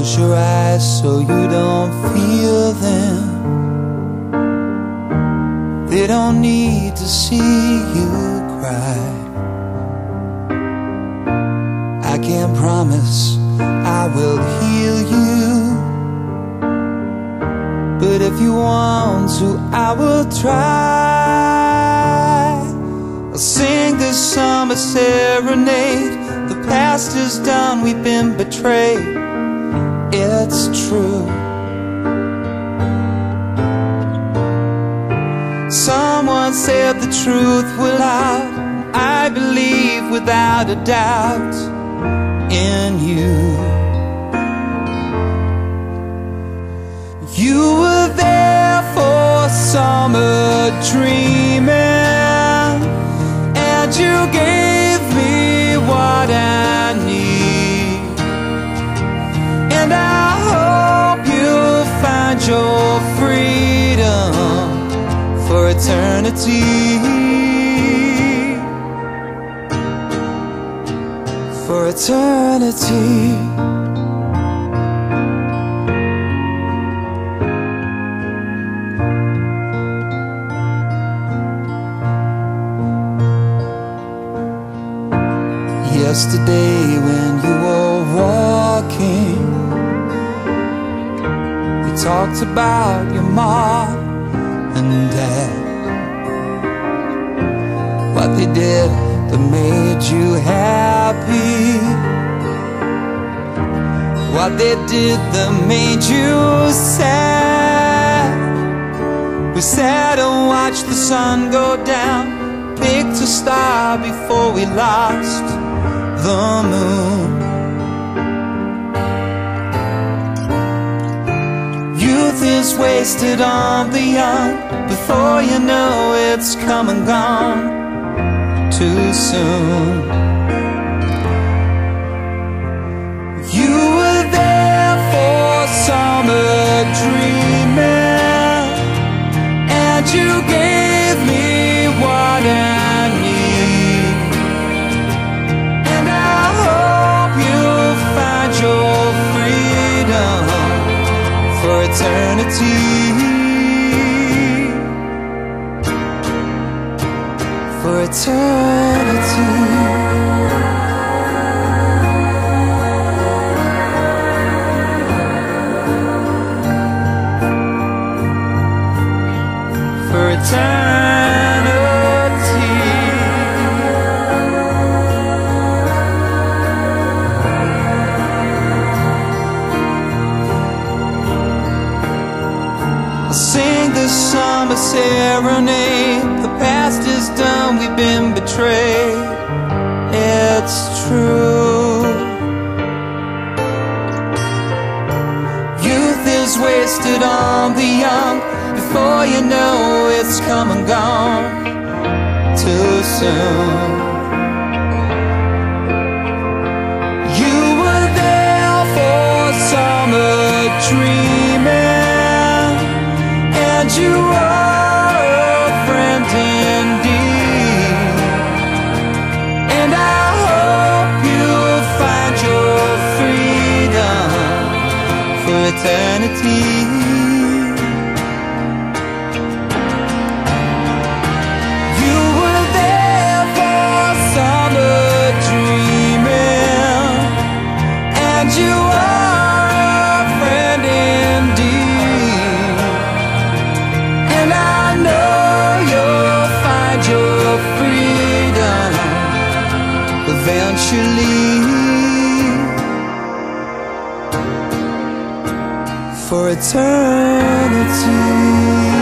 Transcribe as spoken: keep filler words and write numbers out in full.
Close your eyes so you don't feel them. They don't need to see you cry. I can't promise I will heal you, but if you want to, I will try. I'll sing this summer serenade. The past is done, we've been betrayed. It's true. Someone said the truth will out. I believe without a doubt in you. You were there for summer dreaming, and you gave me what I need. And I hope you'll find your freedom for eternity. For eternity. Yesterday when you were walking, we talked about your mom and dad, what they did that made you happy, what they did that made you sad. We sat and watched the sun go down, picked a star before we lost the moon. Youth is wasted on the young. Before you know it's come and gone too soon. You were there for summer dreaming, and you gave me what I need. And I hope you'll find your freedom for eternity. For eternity. For eternity. I'll sing this summer serenade. The past is done, we've been betrayed. It's true. Youth is wasted on the young. Before you know it's come and gone too soon. You were there for summer dreaming, and you are a friend indeed. And I hope you'll find your freedom for eternity. You are a friend indeed, and I know you'll find your freedom eventually. For eternity.